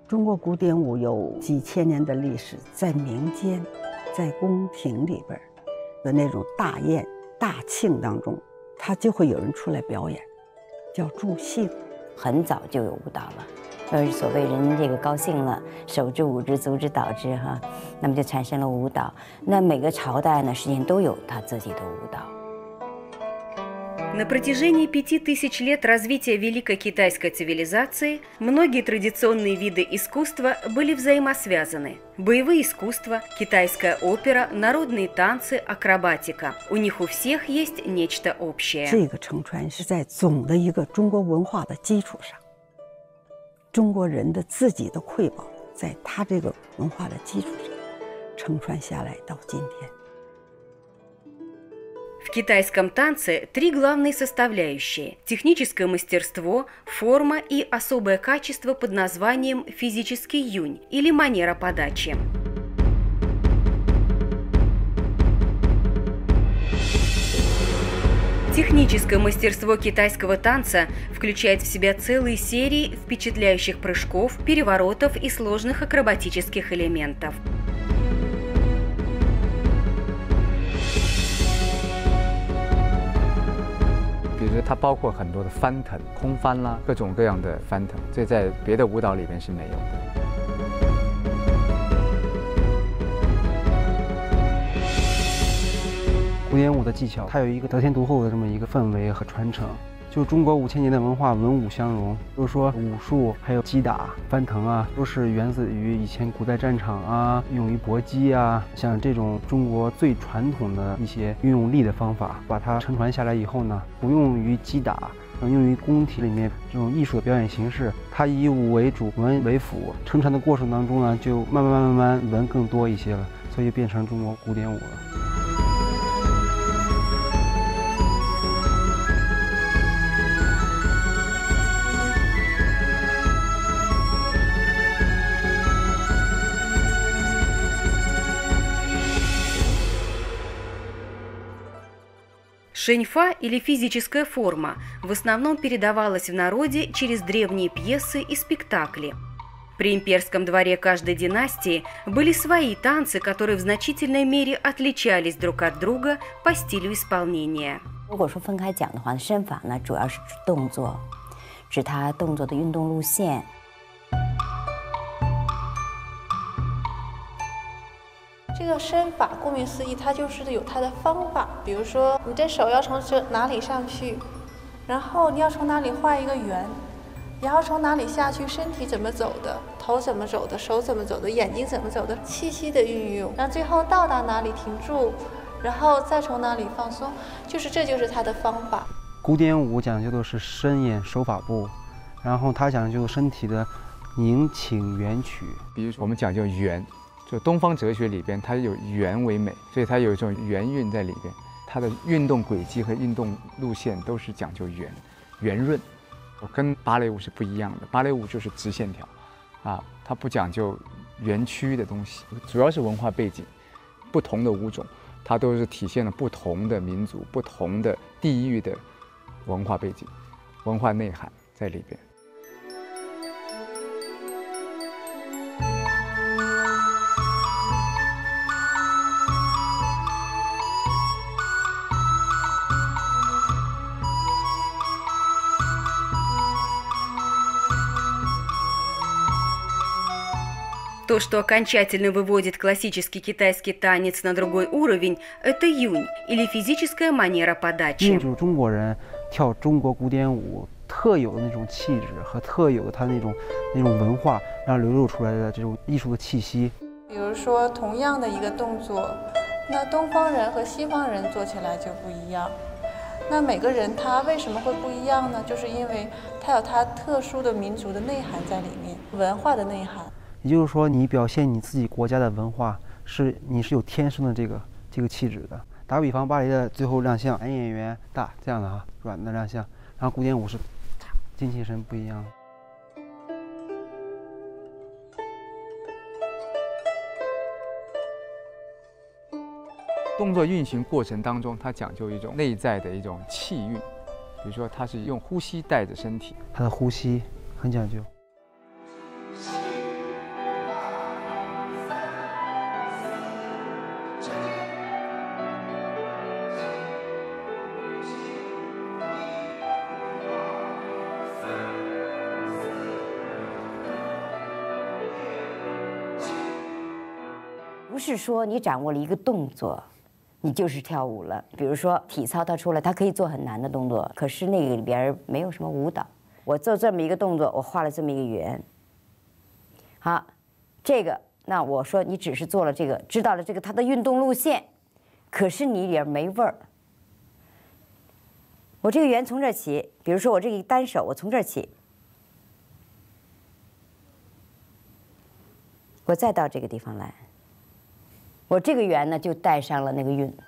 中国古典舞有几千年的历史，在民间，在宫廷里边的那种大宴大庆当中，它就会有人出来表演，叫助兴。 很早就有舞蹈了，所谓人这个高兴了，手之舞之，足之蹈之哈，那么就产生了舞蹈。那每个朝代呢，实际上都有他自己的舞蹈。 На протяжении 5000 лет развития великой китайской цивилизации многие традиционные виды искусства были взаимосвязаны. Боевые искусства, китайская опера, народные танцы, акробатика. У них у всех есть нечто общее. 这个承传是在总的一个中国文化的基础上，中国人的自己的瑰宝，在他这个文化的基础上承传下来到今天。 В китайском танце три главные составляющие – техническое мастерство, форма и особое качество под названием физический юнь или манера подачи. Техническое мастерство китайского танца включает в себя целые серии впечатляющих прыжков, переворотов и сложных акробатических элементов. 比如说，它包括很多的翻腾、空翻啦，各种各样的翻腾，这在别的舞蹈里面是没有的。 古典舞的技巧，它有一个得天独厚的这么一个氛围和传承。就中国5000年的文化，文武相融，就是说武术还有击打、翻腾啊，都是源自于以前古代战场啊，用于搏击啊，像这种中国最传统的一些运用力的方法，把它承传下来以后呢，不用于击打，用于宫廷里面这种艺术的表演形式，它以武为主，文为辅，承传的过程当中呢，就慢慢文更多一些了，所以变成中国古典舞了。 Шэньфа или физическая форма в основном передавалась в народе через древние пьесы и спектакли. При имперском дворе каждой династии были свои танцы, которые в значительной мере отличались друг от друга по стилю исполнения. 如果说分开讲的话，身法呢主要是指动作，指它动作的运动路线。 这个身法，顾名思义，它就是有它的方法。比如说，你这手要从哪里上去，然后你要从哪里画一个圆，然后从哪里下去，身体怎么走的，头怎么走的，手怎么走的，眼睛怎么走的，气息的运用，然后最后到达哪里停住，然后再从哪里放松，这就是它的方法。 古典舞讲究的是身眼手法步，然后它讲究身体的宁请圆曲。 比如说我们讲究圆。 就东方哲学里边，它有圆为美，所以它有一种圆韵在里边。它的运动轨迹和运动路线都是讲究圆润，跟芭蕾舞是不一样的。芭蕾舞就是直线条，啊，它不讲究圆曲的东西。主要是文化背景，不同的舞种，它都是体现了不同的民族、不同的地域的文化背景、文化内涵在里边。 То, что окончательно выводит классический китайский танец на другой уровень, это юнь или физическая манера подачи. 印度中国人跳中国古典舞特有的那种气质和特有的他那种文化，然后流露出来的这种艺术的气息。 比如说，同样的一个动作，那东方人和西方人做起来就不一样。那每个人他为什么会不一样呢？就是因为他有他特殊的民族的内涵在里面，文化的内涵。 也就是说，你表现你自己国家的文化，你是有天生的这个气质的。打个比方，芭蕾的最后亮相，男演员大这样的啊，软的亮相，然后古典舞是精气神不一样。 动作运行过程当中，它讲究一种内在的一种气韵，比如说它是用呼吸带着身体， 它的呼吸很讲究。 不是说你掌握了一个动作，你就是跳舞了。比如说体操，它出来，它可以做很难的动作，可是那个里边没有什么舞蹈。我做这么一个动作，我画了这么一个圆。好，这个那我说你只是做了这个，知道了这个它的运动路线，可是你里边没味儿。我这个圆从这儿起，比如说我这个单手，我从这儿起，我再到这个地方来，我这个圆呢就带上了那个韵。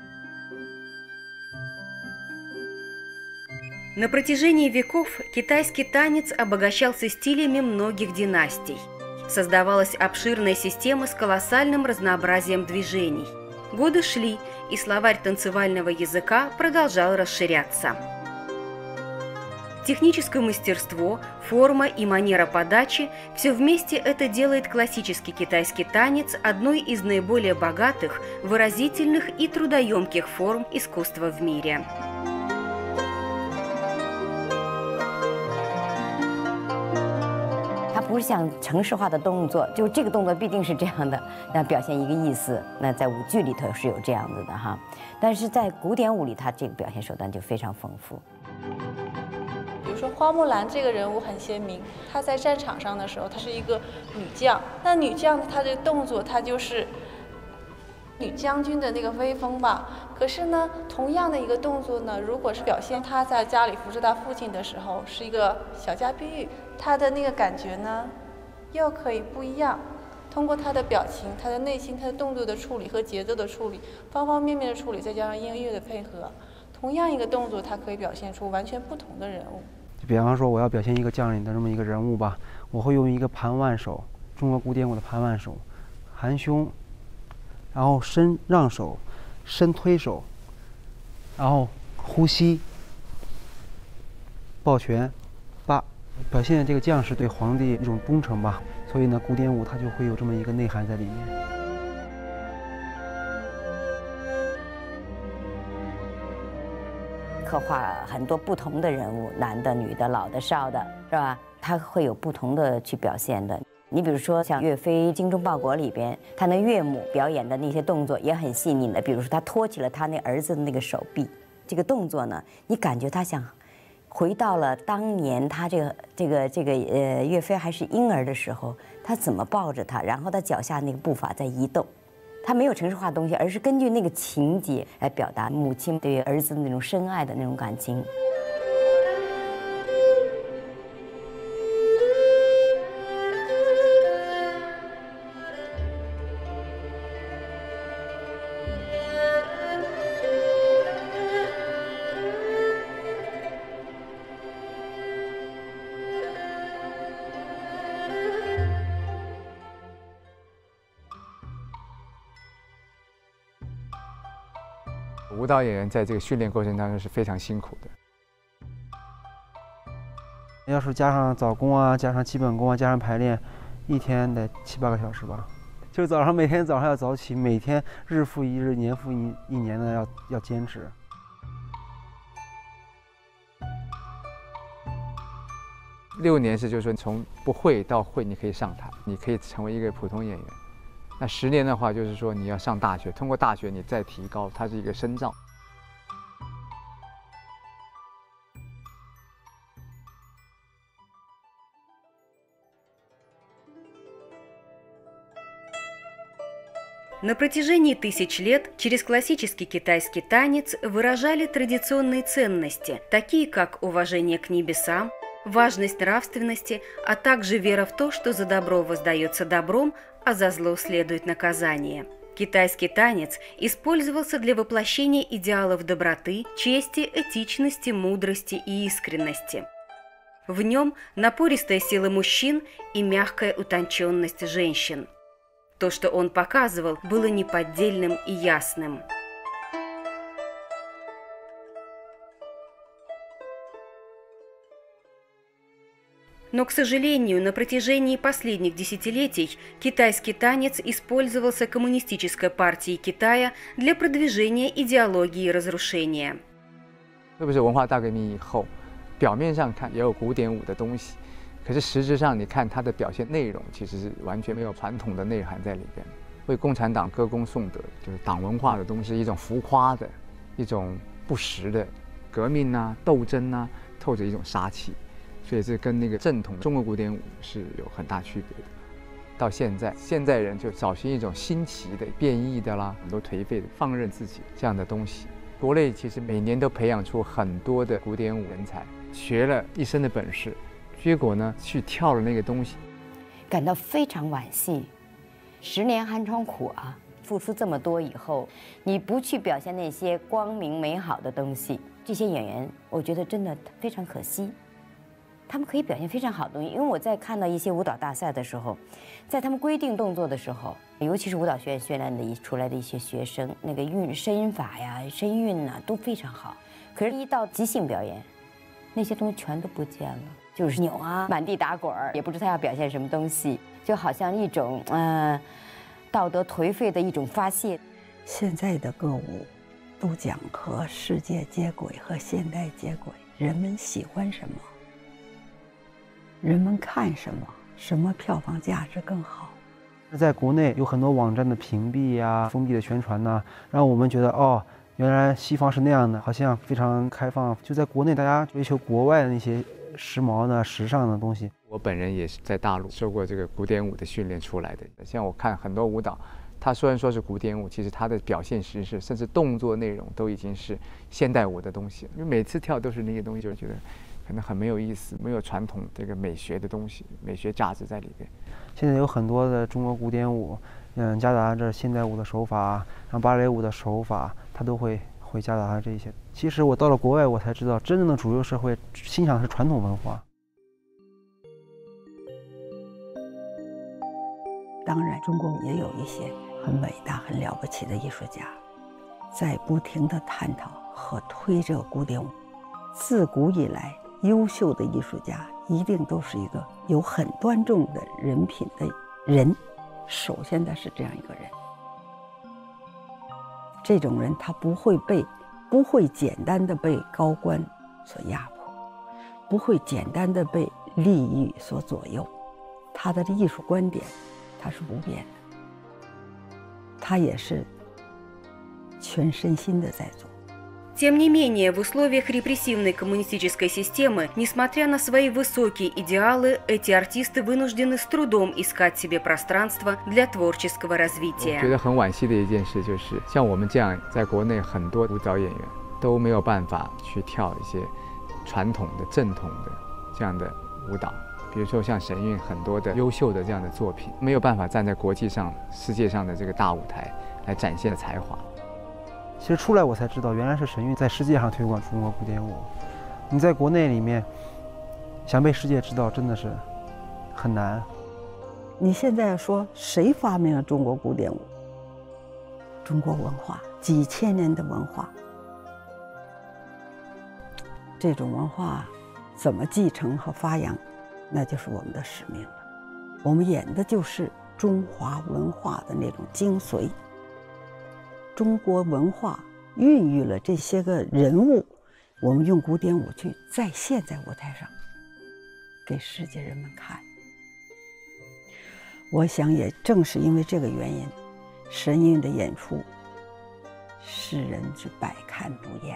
На протяжении веков китайский танец обогащался стилями многих династий. Создавалась обширная система с колоссальным разнообразием движений. Годы шли, и словарь танцевального языка продолжал расширяться. Техническое мастерство, форма и манера подачи – все вместе это делает классический китайский танец одной из наиболее богатых, выразительных и трудоемких форм искусства в мире. 它不是像程式化的动作，就这个动作必定是这样的，那表现一个意思。那在舞剧里头是有这样子的哈，但是在古典舞里，它这个表现手段就非常丰富。 比如说花木兰这个人物很鲜明，她在战场上的时候，她是一个女将。那女将她的动作，她就是女将军的那个威风吧。可是呢，同样的一个动作呢，如果是表现她在家里服侍她父亲的时候，是一个小家碧玉，她的那个感觉呢，又可以不一样。通过她的表情、她的内心、她的动作的处理和节奏的处理，方方面面的处理，再加上音乐的配合，同样一个动作，它可以表现出完全不同的人物。 就比方说，我要表现一个将领的这么一个人物吧，我会用一个盘腕手，中国古典舞的盘腕手，含胸，然后伸让手，伸推手，然后呼吸，抱拳，表现这个将士对皇帝一种忠诚吧。所以呢，古典舞它就会有这么一个内涵在里面。 刻画很多不同的人物，男的、女的、老的、少的，是吧？他会有不同的去表现的。你比如说像岳飞《精忠报国》里边，他那岳母表演的那些动作也很细腻的。比如说他托起了他那儿子的那个手臂，这个动作呢，你感觉他像回到了当年他岳飞还是婴儿的时候，他怎么抱着他，然后他脚下那个步伐在移动。 他没有程式化的东西，而是根据那个情节来表达母亲对于儿子的那种深爱的那种感情。 舞蹈演员在这个训练过程当中是非常辛苦的。 要是加上早功啊，加上基本功啊，加上排练，一天得7、8个小时吧。就是每天早上要早起，每天日复一日、年复一年的要坚持。 6年是就是说从不会到会，你可以上台，你可以成为一个普通演员。 那10年的话，就是说你要上大学，通过大学你再提高，它是一个深造。 На протяжении тысяч лет через классический китайский танец выражали традиционные ценности, такие как уважение к небесам, важность нравственности, а также вера в то, что за добро воздается добром, а за зло следует наказание. Китайский танец использовался для воплощения идеалов доброты, чести, этичности, мудрости и искренности. В нем напористая сила мужчин и мягкая утонченность женщин. То, что он показывал, было неподдельным и ясным. Но, к сожалению, на протяжении последних десятилетий китайский танец использовался коммунистической партией Китая для продвижения идеологии разрушения. 特别是文化大革命以后，表面上看也有古典舞的东西，可是实质上你看它的表现内容，其实是完全没有传统的内涵在里边。 为共产党歌功颂德，就是党文化的东西，一种浮夸的、一种不实的革命啊、斗争啊，透着一种杀气，所以这跟那个正统中国古典舞是有很大区别的。到现在人就找寻一种新奇的、变异的啦，很多颓废的、放任自己这样的东西。国内其实每年都培养出很多的古典舞人才，学了一身的本事，结果呢去跳了那个东西， 感到非常惋惜。10年寒窗苦啊，付出这么多以后，你不去表现那些光明美好的东西，这些演员我觉得真的非常可惜。他们可以表现非常好的东西，因为我在看到一些舞蹈大赛的时候，在他们规定动作的时候，尤其是舞蹈学院训练的出来的一些学生，那个身法呀、身韵呐都非常好。可是，一到即兴表演，那些东西全都不见了，就是扭啊，满地打滚儿，也不知道他要表现什么东西，就好像一种道德颓废的一种发泄。 现在的歌舞都讲和世界接轨，和现代接轨，人们喜欢什么？人们看什么？什么票房价值更好？ 在国内有很多网站的屏蔽呀、封闭的宣传呐，让我们觉得哦，原来西方是那样的，好像非常开放。就在国内，大家追求国外的那些时髦的、时尚的东西。 我本人也是在大陆受过这个古典舞的训练出来的。像我看很多舞蹈，它虽然说是古典舞，其实它的表现形式甚至动作内容都已经是现代舞的东西。因为每次跳都是那些东西，就觉得可能很没有意思，没有传统这个美学的东西、美学价值在里边。 现在有很多的中国古典舞，夹杂着现代舞的手法，然后芭蕾舞的手法，它都会夹杂着这些。其实我到了国外，我才知道，真正的主流社会欣赏的是传统文化。 当然，中国也有一些很伟大、很了不起的艺术家，在不停地探讨和推这个古典舞。自古以来，优秀的艺术家一定都是一个有很端重的人品的人。首先，他是这样一个人。这种人他不会简单的被高官所压迫，不会简单的被利益所左右。他的艺术观点，他是不变的，他也是全身心的在做。 Тем не менее, в условиях репрессивной коммунистической системы, несмотря на свои высокие идеалы, эти артисты вынуждены с трудом искать себе пространство для творческого развития. 我觉得很惋惜的一件事就是，像我们这样在国内很多舞蹈演员都没有办法去跳一些传统的、正统的这样的舞蹈。比如说像神韵很多的优秀的这样的作品，没有办法站在国际上、世界上的这个大舞台来展现才华。 其实出来我才知道，原来是神韵在世界上推广中国古典舞。你在国内里面想被世界知道，真的是很难。 你现在说谁发明了中国古典舞？中国文化几千年的文化，这种文化怎么继承和发扬，那就是我们的使命了。我们演的就是中华文化的那种精髓。中国文化孕育了这些个人物，我们用古典舞去再现在舞台上，给世界人们看。我想也正是因为这个原因，神韵的演出，世人是百看不厌。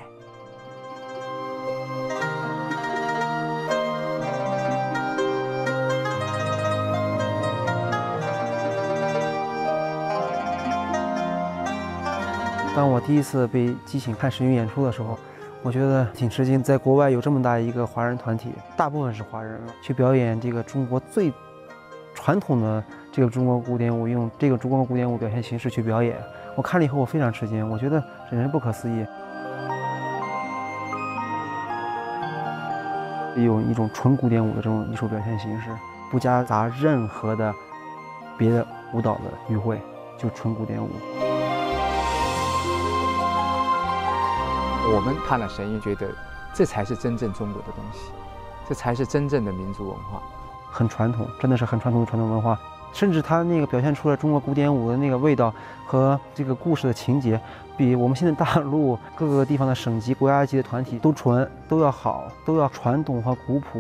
当我第一次被激请看神韵演出的时候，我觉得挺吃惊。在国外有这么大一个华人团体，大部分是华人，去表演这个中国最传统的这个中国古典舞，用这个中国古典舞表现形式去表演。我看了以后，我非常吃惊，我觉得真是不可思议。有一种纯古典舞的这种艺术表现形式，不夹杂任何的别的舞蹈的语汇，就纯古典舞。 我们看了神韵，觉得这才是真正中国的东西，这才是真正的民族文化， 很传统，真的是很传统的传统文化。甚至它那个表现出了中国古典舞的那个味道和这个故事的情节，比我们现在大陆各个地方的省级、国家级的团体都纯，都要好，都要传统和古朴。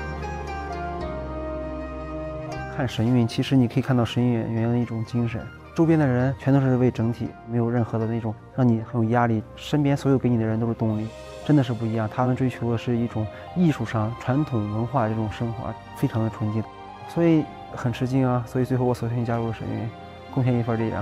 看神韵，其实你可以看到神韵演员的一种精神。 周边的人全都是为整体，没有任何的那种让你很有压力，身边所有给你的人都是动力，真的是不一样。他们追求的是一种艺术上传统文化这种生活，非常的纯净，所以很吃惊啊。所以最后我索性加入了神韵，贡献一份力量。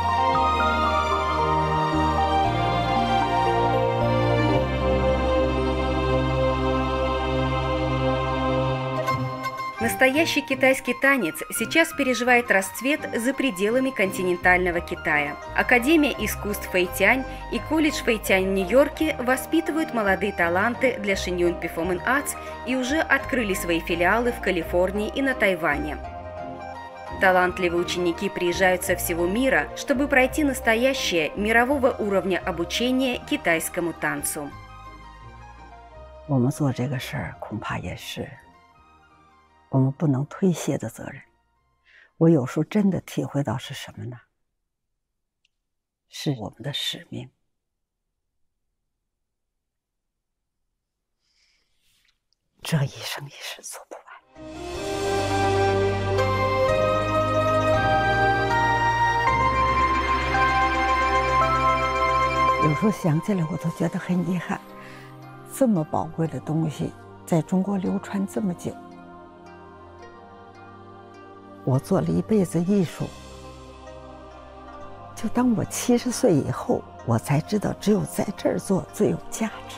Настоящий китайский танец сейчас переживает расцвет за пределами континентального Китая. Академия искусств Фэйтянь и колледж Фэйтянь в Нью-Йорке воспитывают молодые таланты для Shenyun Performing Arts и уже открыли свои филиалы в Калифорнии и на Тайване. Талантливые ученики приезжают со всего мира, чтобы пройти настоящее мирового уровня обучения китайскому танцу. 我们做这个事儿恐怕也是我们不能推卸的责任。我有时候真的体会到是什么呢？是我们的使命。这一生一世做不完。有时候想起来，我都觉得很遗憾，这么宝贵的东西在中国流传这么久。我做了一辈子艺术，就当我70岁以后，我才知道只有在这儿做最有价值。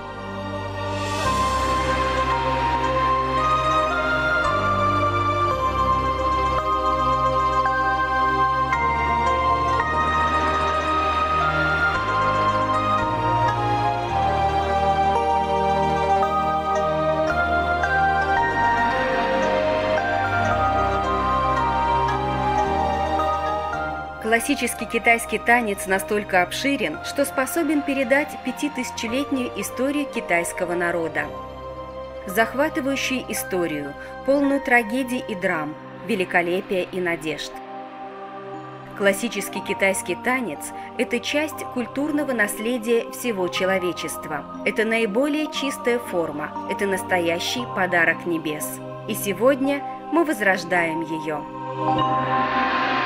Классический китайский танец настолько обширен, что способен передать 5000-летнюю историю китайского народа. Захватывающую историю, полную трагедий и драм, великолепия и надежд. Классический китайский танец – это часть культурного наследия всего человечества. Это наиболее чистая форма, это настоящий подарок небес. И сегодня мы возрождаем ее.